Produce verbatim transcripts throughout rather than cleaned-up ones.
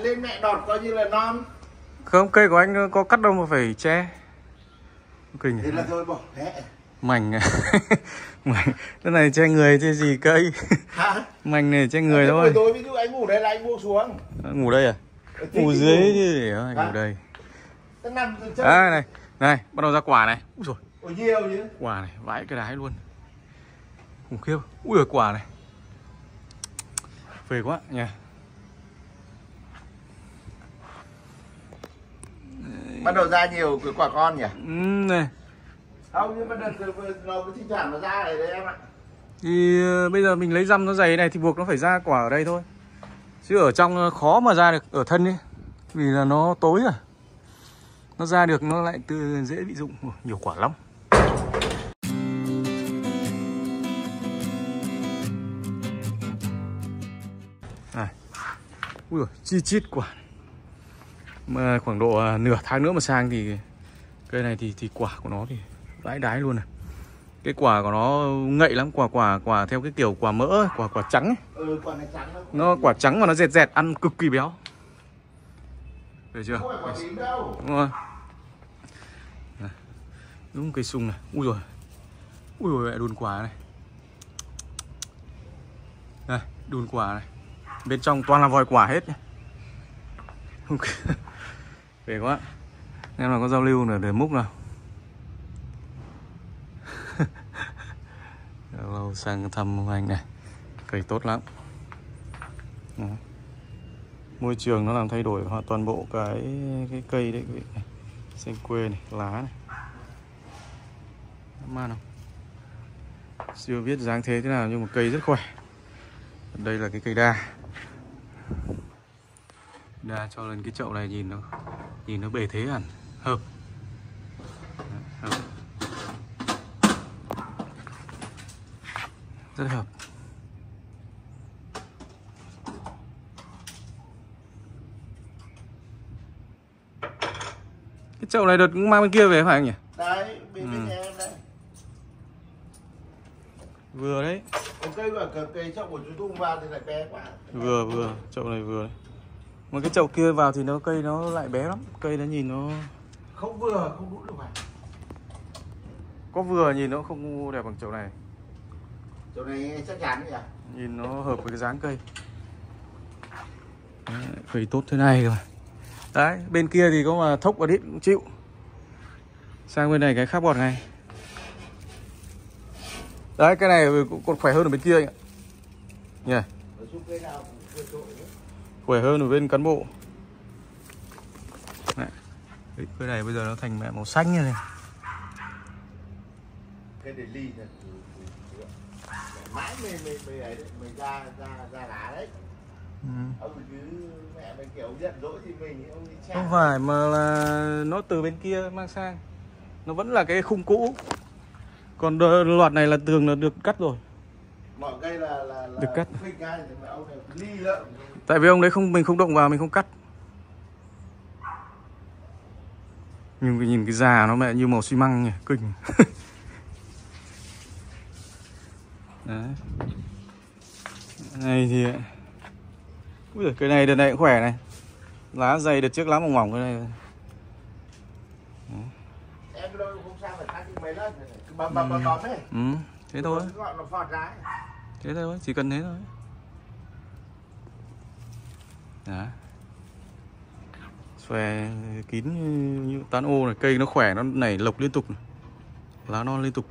thế mẹ đọt coi như là non. Không, cây của anh có cắt đâu mà phải che. Kinh. Thế là thôi bỏ thế. Mảnh mảnh cái này che người che gì cây. Hả? Mảnh này che người thôi. Buổi tối ví dụ anh ngủ đây là anh buông xuống. Ngủ đây à? Thì Ngủ dưới chứ để anh ngủ đây. Nó nằm chân. À, này, này, bắt đầu ra quả này. Úi rồi. Ôi nhiều chứ. Quả này, vãi cái đái luôn. Khủng khiếp. Ui giời, quả này. Phê quá nha. Bắt đầu ra nhiều cái quả con nhỉ? Ừ, này. Không, nhưng mà đợt nó cứ thi thoảng nó ra ở đây em ạ. Thì uh, bây giờ mình lấy răm nó dày này thì buộc nó phải ra quả ở đây thôi. Chứ ở trong khó mà ra được ở thân ấy. Vì là nó tối rồi. Nó ra được nó lại từ dễ bị rụng. Ủa, nhiều quả lắm. Này. Ui dồi, chi chít quả. Mà khoảng độ nửa tháng nữa mà sang thì cây này thì thì quả của nó thì vãi đái luôn này. Cái quả của nó ngậy lắm, quả quả quả theo cái kiểu quả mỡ, quả quả trắng ấy. Ừ, quả này trắng lắm. Nó quả trắng mà nó dẹt dẹt, ăn cực kỳ béo. Được chưa? Không phải quả tím đâu. Đúng rồi. Này. Đúng cây sung này. Ui rồi. Ui rồi mẹ đùn quả này. Này, đùn quả này. Bên trong toàn là vòi quả hết nhé. Về quá. Em là có giao lưu nữa để múc nào. Lâu sang thăm anh này. Cây tốt lắm. Đó. Môi trường nó làm thay đổi hoàn toàn bộ cái cái cây đấy quý vị này. Xanh quê này, lá này. Man không? Chưa biết dáng thế thế nào nhưng mà cây rất khỏe. Đây là cái cây đa. Đa cho lên cái chậu này nhìn nó nhìn nó bề thế hẳn, hợp. Hợp. Rất hợp. Cái chậu này đợt cũng mang bên kia về phải anh nhỉ? Đấy, bên Ừ. bên nhà em đây. Vừa đấy. Cái cây của cái cây chậu của chú Tung vào thì lại bé quá. Vừa vừa, chậu này vừa đấy. Mà cái chậu kia vào thì nó cây nó lại bé lắm, cây nó nhìn nó Không vừa, không đủ được vào. có vừa nhìn nó không đẹp bằng chậu này. Chỗ này chắc chắn nhỉ? Nhìn nó hợp với cái dáng cây. Đấy, cây tốt thế này rồi. Đấy, bên kia thì có mà thốc và đít cũng chịu. Sang bên này cái khác bọt này. Đấy, cái này còn khỏe hơn ở bên kia anh ạ. Nhỉ? Yeah. Khỏe hơn ở bên cán bộ. Đấy. Cái này bây giờ nó thành mẹ màu xanh như này. Cái để ly này. Mãi mình mình mình ấy đấy, mình ra ra ra lá đấy. Ừ. Ông cứ mẹ mình kiểu giận dỗi thì mình ông đi chạm. Không phải mà là nó từ bên kia mang sang. Nó vẫn là cái khung cũ. Còn loạt này là tường là được cắt rồi. Mọi cây là là, là được cắt. ngay thì ông này ly lợn. Tại vì ông đấy không mình không động vào mình không cắt. Nhưng cái nhìn cái già nó mẹ như màu xi măng nhỉ, kinh. Đấy. Này thì ui giời, cái này đợt này cũng khỏe này. Lá dày đợt trước lá mỏng mỏng cái này. Đấy. Em đâu không sao phải cắt mấy lần cứ bấm bấm bấm bấm ấy. Ừ, thế thôi. Gọn nó phọt ra. Thế thôi, chỉ cần thế thôi. Đó. Xòe kín như, như tán ô này, cây nó khỏe, nó nảy lộc liên tục này. Lá non liên tục.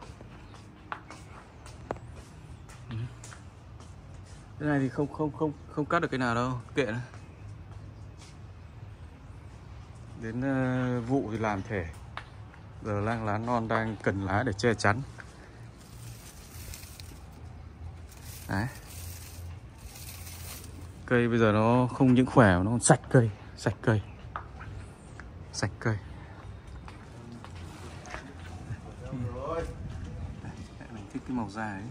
Cái này thì không không không không cắt được cái nào đâu, kệ nó. Đến uh, vụ thì làm thể. Giờ lang lá non đang cần lá để che chắn. Đấy. Cây bây giờ nó không những khỏe mà nó còn sạch cây, sạch cây. Sạch cây. Mình thích cái màu da ấy.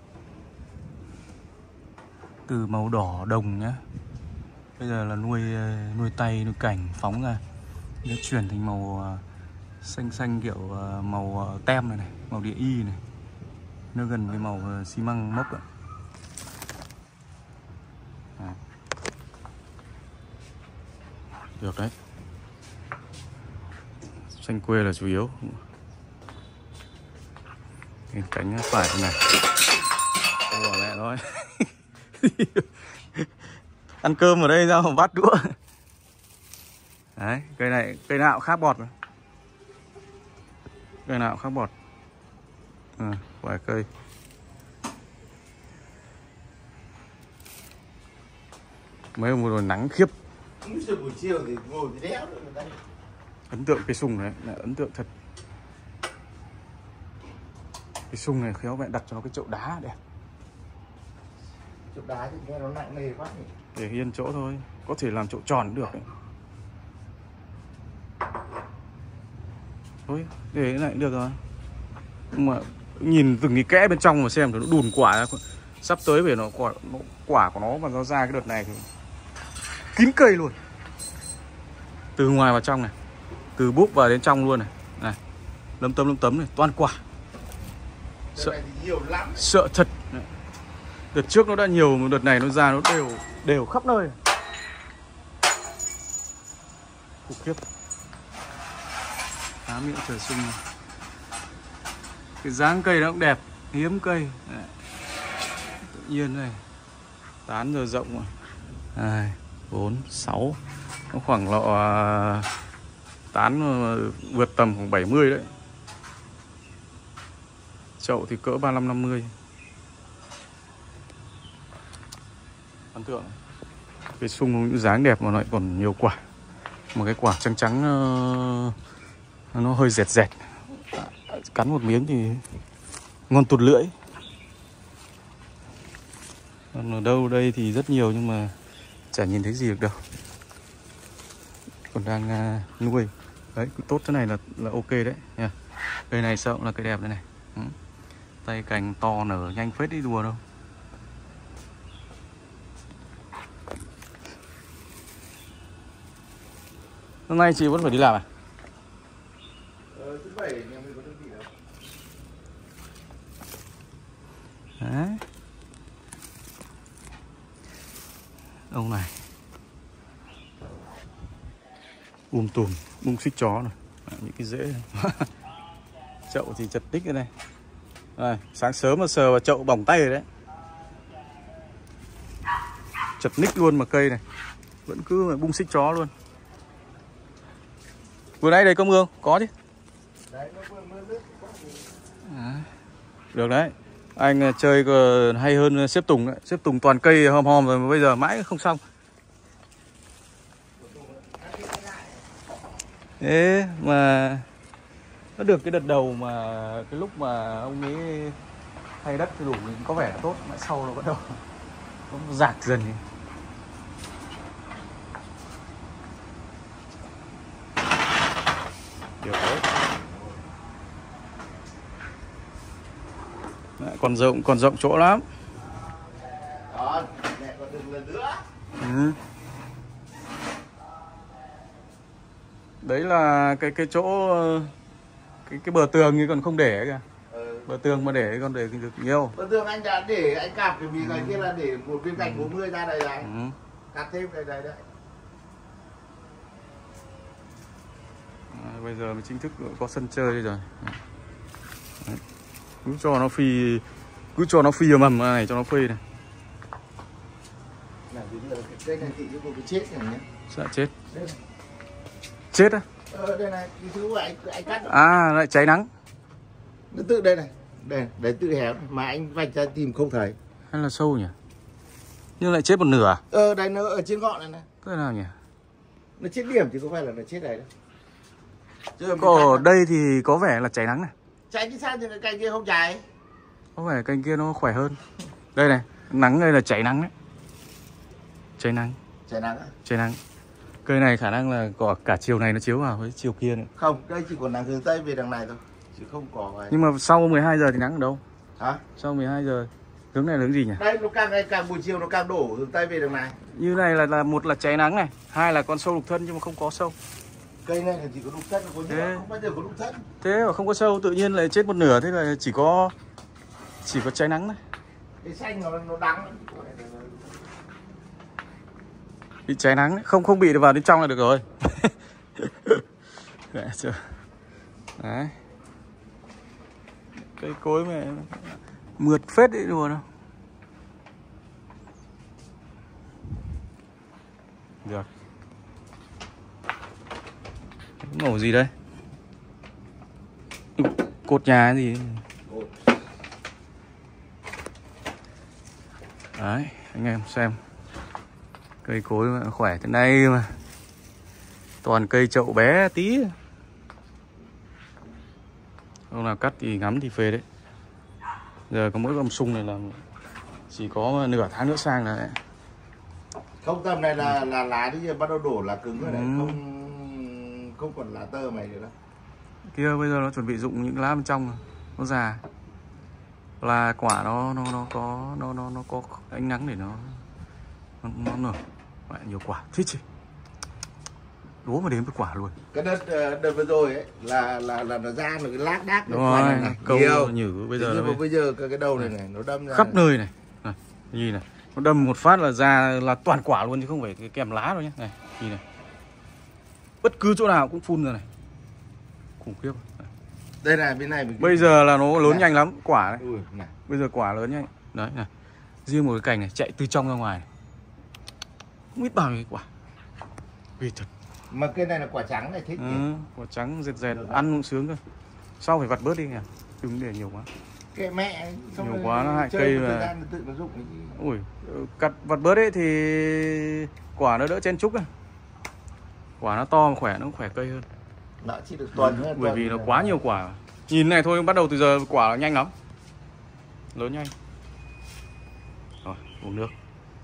Từ màu đỏ đồng nhá. Bây giờ là nuôi nuôi tay, nuôi cảnh phóng ra. Nó chuyển thành màu xanh xanh kiểu màu tem này này, màu địa y này. Nó gần với màu xi măng mốc ạ. Được đấy. Xanh quê là chủ yếu. Cái cánh phải này. Ủa mẹ nói. Ăn cơm ở đây ra một bát đũa. Đấy, cây này, cây nào cũng khác bọt. Cây nào cũng khác bọt. À, vài cây. Mấy hôm rồi nắng khiếp. Buổi chiều thì ngồi thì đéo được đây. Ấn tượng cái sung này, là ấn tượng thật. Cái sung này khéo mẹ đặt cho nó cái chậu đá đẹp. Chậu đá thì nghe nó nặng nề quá nhỉ. Để yên chỗ thôi, có thể làm chậu tròn cũng được ấy. Thôi, để cái này cũng được rồi. Nhưng mà nhìn từng cái kẽ bên trong mà xem thì nó đùn quả ra. Sắp tới về nó quả, nó quả của nó mà nó ra cái đợt này thì kín cây luôn. Từ ngoài vào trong này, từ búp vào đến trong luôn này. Này, lấm tấm lấm tấm này, toàn quả. Sợ, nhiều lắm. Sợ thật. Đợt trước nó đã nhiều, mà đợt này nó ra nó đều đều khắp nơi. Khủng khiếp. Á miệng trời sung này. Cái dáng cây nó cũng đẹp, hiếm cây. Đấy. Tự nhiên này. Tán giờ rộng rồi. hai, bốn, sáu. Nó khoảng lọ tán vượt tầm khoảng bảy mươi đấy. Chậu thì cỡ ba mươi lăm năm mươi. Ấn tượng. Cái sung dáng đẹp mà lại còn nhiều quả. Một cái quả trắng trắng nó hơi dẹt dẹt. Cắn một miếng thì ngon tụt lưỡi. Còn ở đâu đây thì rất nhiều nhưng mà chả nhìn thấy gì được đâu. Còn đang nuôi. Đấy, cứ tốt thế này là là ok đấy nha. Cây này sợ là cây đẹp đây này. Ừ. Tay cành to nở nhanh phết đi đùa đâu. Hôm nay chị vẫn phải đi làm à? Ờ, thứ bảy nhà mình có đơn vị đâu. Đấy. Ông này um tùm, bung xích chó này. À, những cái rễ này. Chậu thì chật tích cái này. Rồi, sáng sớm mà sờ vào chậu bỏng tay rồi đấy. Chật ních luôn mà cây này. Vẫn cứ bung xích chó luôn. Vừa nãy đây có mưa không? Có chứ. Đấy, nó mưa, mưa nước. À, được đấy. Anh chơi hay hơn xếp Tùng đấy. Xếp Tùng toàn cây hòm hòm rồi mà bây giờ mãi không xong. Thế mà nó được cái đợt đầu mà cái lúc mà ông ấy thay đất thì đủ có vẻ là tốt, mãi sau nó bắt đầu nó rạc dần đi. Điều đấy. Đấy, còn rộng còn rộng chỗ lắm. Đó, mẹ còn đừng lần nữa. Ừ. Đấy là cái cái chỗ cái cái bờ tường thì còn không để kìa. Ừ. Bờ tường mà để còn để được nhiều. Bờ tường anh đã để anh cạp cái vì cái kia là để một viên gạch bốn mươi ra đây này. Ừ. Cắt thêm đây đây đấy. À, bây giờ mới chính thức có sân chơi rồi. Đấy. Cứ cho nó phi cứ cho nó phi ở mầm này cho nó phi này. Là ví dụ cái cây này thì có cái chết này nhé. Sợ chết. Đây này. Chết á? Ờ đây này, cái thứ anh anh cắt. À lại cháy nắng. Nó tự đây này. Đây, đấy tự héo mà anh vạch ra tìm không thấy. Hay là sâu nhỉ? Nhưng lại chết một nửa à? Ờ đây nó ở trên ngọn này này. Thế nào nhỉ? Nó chết điểm thì có phải là nó chết đấy đâu. Chứ có ở đây thì có vẻ là cháy nắng này. Cháy chứ sao thì cái cành kia không cháy. Có vẻ cành kia nó khỏe hơn. Đây này, nắng đây là cháy nắng đấy. Cháy nắng. Cháy nắng á? Cháy nắng. Cây này khả năng là có cả chiều này nó chiếu vào với chiều kia nữa. Không, đây chỉ còn nắng hướng Tây về đằng này thôi. Chứ không có này. Nhưng mà sau mười hai giờ thì nắng ở đâu? Hả? Sau mười hai giờ hướng này là hướng gì nhỉ? Đây nó càng ngày càng buổi chiều nó càng đổ hướng Tây về đằng này. Như này là là một là cháy nắng này, hai là con sâu đục thân nhưng mà không có sâu. Cây này là chỉ có đục thân, có nhựa, không bao giờ có đục thân. Thế mà không có sâu tự nhiên lại chết một nửa, thế là chỉ có chỉ có cháy nắng này. Cái xanh nó nó đắng. bị cháy nắng đấy. Không không bị được vào bên trong là được rồi. Đấy, chưa? Đấy. Cây cối mà mượt phết đấy đùa đâu. Được. Màu gì đây? Cột nhà gì? Đấy, anh em xem. Cây cối mà khỏe thế này mà. Toàn cây chậu bé tí. Hôm nào cắt thì ngắm thì phê đấy. Giờ có mỗi con sung này là chỉ có nửa tháng nữa sang là đấy. Không, tầm này là là lá thì giờ bắt đầu đổ là cứng rồi đấy, Ừ. không không còn lá tơ mày nữa đâu. Kia bây giờ nó chuẩn bị rụng những lá bên trong rồi. Nó già. Là quả nó nó nó có nó nó nó có ánh nắng để nó nó, nó nở. Lại nhiều quả thích chứ. Đố mà đến với quả luôn. Cái đợt đợt vừa rồi ấy là là là nó ra được cái lác đác Đúng rồi, này, này. câu Nhiều. nhử bây giờ nhưng nó mà bây giờ cái cái đầu này này nó đâm ra khắp nơi này. Này, nhìn này, nó đâm một phát là ra là toàn quả luôn chứ không phải cái kèm lá đâu nhé. Này, nhìn này. Bất cứ chỗ nào cũng phun ra này. Khủng khiếp. Này. Đây này, bên này mình... Bây giờ là nó lớn này. nhanh lắm, quả đấy. Ui, này. Bây giờ quả lớn nhanh. Đấy này. Riêng một cái cành này chạy từ trong ra ngoài này. Không biết bao nhiêu quả. Vì thật. Mà cái này là quả trắng này thích. Ừ, quả trắng dẹt dẹt ăn cũng sướng cơ. Sau phải vặt bớt đi nhỉ. Đừng để nhiều quá. Cái mẹ xong Nhiều rồi quá nó hại chơi cây một mà. thời gian tự nó rụng cái gì. Ui, cắt vặt bớt ấy thì quả nó đỡ chen chúc ấy. Quả nó to mà khỏe, nó cũng khỏe cây hơn. Nó chỉ được tuần hơn. Bởi vì nó quá nhiều quả. Nhìn này thôi, bắt đầu từ giờ quả nó nhanh lắm. Lớn nhanh. Rồi, uống nước.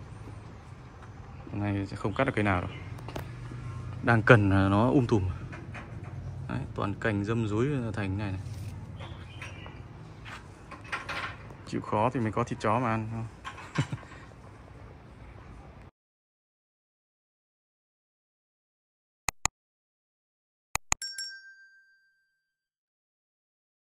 Hôm nay sẽ không cắt được cây nào đâu. Đang cần nó um tùm. Đấy, toàn cành râm rúi thành cái này này. Chịu khó thì mình có thịt chó mà ăn.